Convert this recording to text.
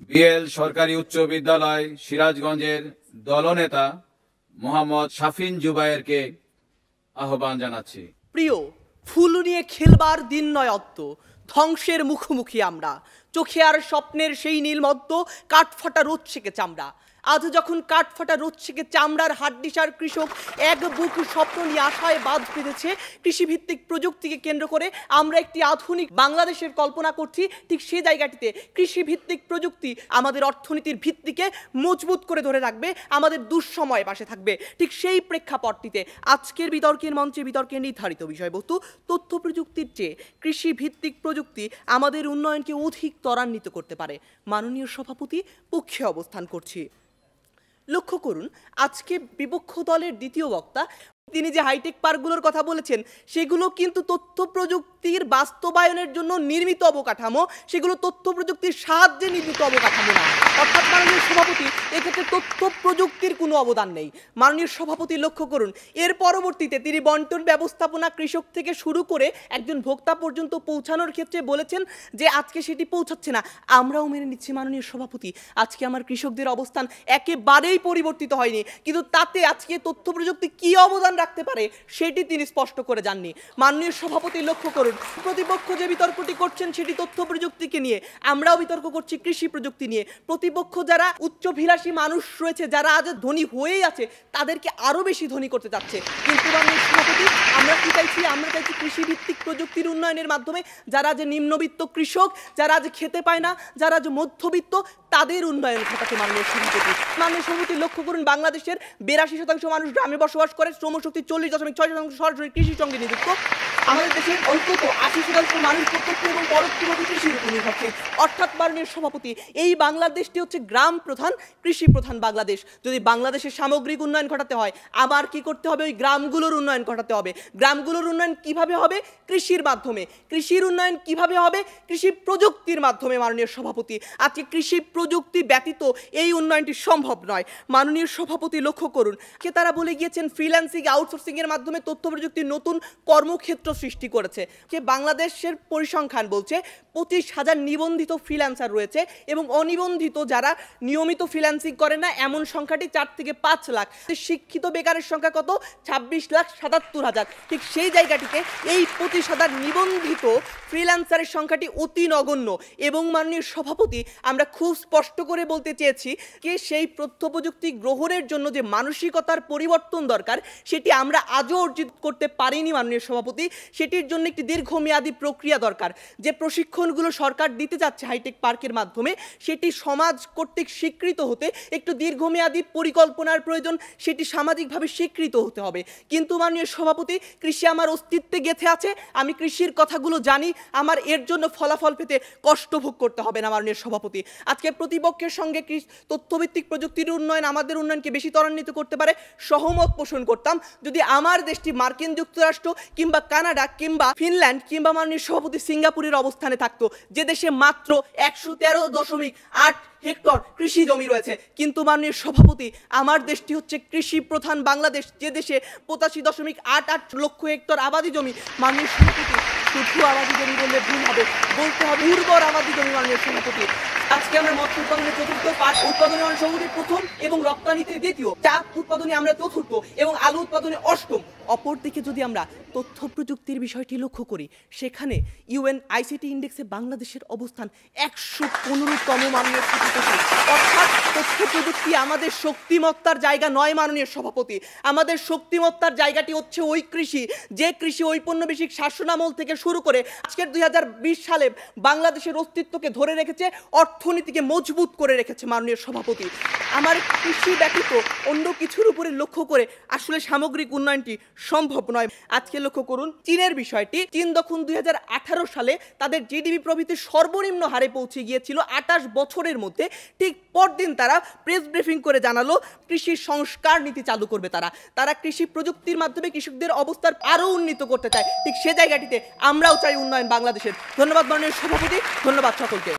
BL সরকারি উচ্চ বিদ্যালয় সিরাজগঞ্জের দলনেতা মোহাম্মদ শাফিন জুবায়েরকে আহ্বান জানাচ্ছি। প্রিয়, ফুল নিয়ে খেলবার দিন নয় অত্ত, ধ্বংসের মুখোমুখি আমরা। চোখে আর স্বপ্নের সেই নীলমদ্য, কাঠফাটা রোদ সেকে চামড়া। আজ যখন কাঠফাটা রোদ সেকে চামড়ার হাড্ডিসার কৃষক এক বুক স্বপ্ন নিয়ে আশায় বাঁধ বেঁধেছে, কৃষিভিত্তিক প্রযুক্তিকে কেন্দ্র করে আমরা একটি আধুনিক বাংলাদেশের কল্পনা করছি। ঠিক সেই জায়গাটিতে কৃষিভিত্তিক প্রযুক্তি আমাদের অর্থনীতির ভিত্তিকে মজবুত করে ধরে রাখবে, আমাদের দুঃসময় পাশে থাকবে। ঠিক সেই প্রেক্ষাপটটিতে আজকের বিতর্কের মঞ্চে বিতর্কের নির্ধারিত বিষয়বস্তু, তথ্য প্রযুক্তির চেয়ে কৃষিভিত্তিক প্রযুক্তি আমাদের উন্নয়নকে অধিক ত্বরান্বিত করতে পারে। মাননীয় সভাপতি, পক্ষে অবস্থান করছি। লক্ষ্য করুন, আজকে বিপক্ষ দলের দ্বিতীয় বক্তা তিনি যে হাইটেক পার্কগুলোর কথা বলেছেন, সেগুলো কিন্তু তথ্য প্রযুক্তির বাস্তবায়নের জন্য নির্মিত অবকাঠামো, সেগুলো তথ্য প্রযুক্তির সাহায্যে নির্মিত অবকাঠামো না। অর্থাৎ মাননীয় সভাপতি, এক্ষেত্রে তথ্য প্রযুক্তির কোনো অবদান নেই। মাননীয় সভাপতি লক্ষ্য করুন, এর পরবর্তীতে তিনি বন্টন ব্যবস্থাপনা কৃষক থেকে শুরু করে একজন ভোক্তা পর্যন্ত পৌঁছানোর ক্ষেত্রে বলেছেন যে আজকে সেটি পৌঁছাচ্ছে না। আমরাও মেনে নিচ্ছি মাননীয় সভাপতি, আজকে আমার কৃষকদের অবস্থান একেবারেই পরিবর্তিত হয়নি, কিন্তু তাতে আজকে তথ্য প্রযুক্তি কী অবদান রাখতে পারে সেটি তিনি স্পষ্ট করে যাননি। মাননীয় সভাপতি লক্ষ্য করুন, প্রতিপক্ষ যে বিতর্কটি করছেন সেটি তথ্য প্রযুক্তিকে নিয়ে, আমরাও বিতর্ক করছি কৃষি প্রযুক্তি নিয়ে। প্রতিপক্ষ যারা উচ্চভিলাষী মানুষ রয়েছে, যারা আজ ধনী হয়েই আছে, তাদেরকে আরো বেশি ধনী করতে চাচ্ছে। কিন্তু মাননীয় সভাপতি, আমরা কি চাইছি? আমরা চাইছি কৃষিভিত্তিক প্রযুক্তির উন্নয়নের মাধ্যমে যারা যে নিম্নবিত্ত কৃষক, যারা আজ খেতে পায় না, যারা যে মধ্যবিত্ত, তাদের উন্নয়ন ঘটাতে। মাননীয় সভাপতি, মাননীয় সভাপতি লক্ষ্য করুন, বাংলাদেশের 82% মানুষ গ্রামে বসবাস করে, শ্রমশক্তি 40.6% সরাসরি কৃষির সঙ্গে নিযুক্ত। আমাদের দেশের অন্তত 80% মানুষ প্রত্যক্ষ এবং পরোক্ষভাবে কৃষির উপর নির্ভরশীল। অর্থাৎ মাননীয় সভাপতি, এই বাংলাদেশটি হচ্ছে গ্রাম প্রধান, কৃষি প্রধান বাংলাদেশ। যদি বাংলাদেশের সামগ্রিক উন্নয়ন ঘটাতে হয়, আবার কি করতে হবে? ওই গ্রামগুলোর উন্নয়ন ঘটাতে হবে। গ্রামগুলোর উন্নয়ন কিভাবে হবে? কৃষির মাধ্যমে। কৃষির উন্নয়ন কিভাবে হবে? কৃষি প্রযুক্তির মাধ্যমে। মাননীয় সভাপতি, আজকে কৃষি প্রযুক্তি ব্যতীত এই উন্নয়নটি সম্ভব নয়। মাননীয় সভাপতি লক্ষ্য করুন, কে তারা বলে গিয়েছেন ফ্রিল্যান্সিং, আউটসোর্সিং এর মাধ্যমে তথ্য প্রযুক্তির নতুন কর্মক্ষেত্র সৃষ্টি করেছে। যে বাংলাদেশের পরিসংখ্যান বলছে 25,000 নিবন্ধিত ফ্রিল্যান্সার রয়েছে এবং অনিবন্ধিত যারা নিয়মিত ফ্রিল্যান্সিং করে না, এমন সংখ্যাটি 4 থেকে 5 লাখ। শিক্ষিত বেকারের সংখ্যা কত? 26,77,000। ঠিক সেই জায়গাটিতে এই 25,000 নিবন্ধিত ফ্রিল্যান্সারের সংখ্যাটি অতি নগণ্য। এবং মাননীয় সভাপতি, আমরা খুব স্পষ্ট করে বলতে চেয়েছি যে সেই তথ্য প্রযুক্তি গ্রহণের জন্য যে মানসিকতার পরিবর্তন দরকার, সেটি আমরা আজও অর্জিত করতে পারিনি। মাননীয় সভাপতি, সেটির জন্য একটি দীর্ঘমেয়াদী প্রক্রিয়া দরকার। যে প্রশিক্ষণগুলো সরকার দিতে যাচ্ছে হাইটেক পার্কের মাধ্যমে, সেটি সমাজ কর্তৃক স্বীকৃত হতে একটু দীর্ঘমেয়াদী পরিকল্পনার প্রয়োজন, সেটি সামাজিকভাবে স্বীকৃত হতে হবে। কিন্তু মাননীয় সভাপতি, কৃষি আমার অস্তিত্বে গেঁথে আছে, আমি কৃষির কথাগুলো জানি, আমার এর জন্য ফলাফল পেতে কষ্ট ভোগ করতে হবে না। মাননীয় সভাপতি, আজকে প্রতিপক্ষের সঙ্গে তথ্যভিত্তিক প্রযুক্তির উন্নয়ন আমাদের উন্নয়নকে বেশি ত্বরান্বিত করতে পারে সহমত পোষণ করতাম যদি আমার দেশটি মার্কিন যুক্তরাষ্ট্র কিংবা কানাডা কিংবা ফিনল্যান্ড কিংবা মাননীয় সভাপতি সিঙ্গাপুরের অবস্থানে থাকতো, যে দেশে মাত্র 113.8 হেক্টর কৃষি জমি রয়েছে। কিন্তু মাননীয় সভাপতি, আমার দেশটি হচ্ছে কৃষি প্রধান বাংলাদেশ, যে দেশে 85.88 লক্ষ হেক্টর আবাদি জমি। মাননীয় সভাপতি, শুধু আবাদি জমি বললে ভুল হবে, বলতে হবে উর্বর আবাদি জমি। মাননীয় সভাপতি, আজকে আমরা মৎস্য উৎপাদনে চতুর্থ, পাট উৎপাদনে অংশগ্রহণে প্রথম এবং রপ্তানিতে দ্বিতীয়, চা উৎপাদনে আমরা চতুর্থ এবং আলু উৎপাদনে অষ্টম। অপরদিকে যদি আমরা তথ্য প্রযুক্তির বিষয়টি লক্ষ্য করি, সেখানে ইউএন আইসিটি ইন্ডেক্সে বাংলাদেশের অবস্থান 115তম। মাননীয় সভাপতি, অর্থাৎ তথ্য প্রযুক্তি আমাদের শক্তিমত্তার জায়গা নয়। মাননীয় সভাপতি, আমাদের শক্তিমত্তার জায়গাটি হচ্ছে ওই কৃষি, যে কৃষি ঔপনিবেশিক শাসনামল থেকে শুরু করে আজকের 2020 সালে বাংলাদেশের অস্তিত্বকে ধরে রেখেছে, অর্থনীতিকে মজবুত করে রেখেছে। মাননীয় সভাপতি, আমার কৃষি ব্যতীত অন্য কিছুর উপরে লক্ষ্য করে আসলে সামগ্রিক উন্নয়নটি সম্ভব নয়। আজকে লক্ষ্য করুন চীনের বিষয়টি। চীন যখন 2018 সালে তাদের জিডিপি প্রবৃদ্ধি সর্বনিম্ন হারে পৌঁছে গিয়েছিল 28 বছরের মধ্যে, ঠিক পরদিন তারা প্রেস ব্রিফিং করে জানালো কৃষি সংস্কার নীতি চালু করবে। তারা কৃষি প্রযুক্তির মাধ্যমে কৃষকদের অবস্থার আরও উন্নীত করতে চায়। ঠিক সে জায়গাটিতে আমরাও চাই উন্নয়ন বাংলাদেশের। ধন্যবাদ মাননীয় সভাপতি, ধন্যবাদ সকলকে।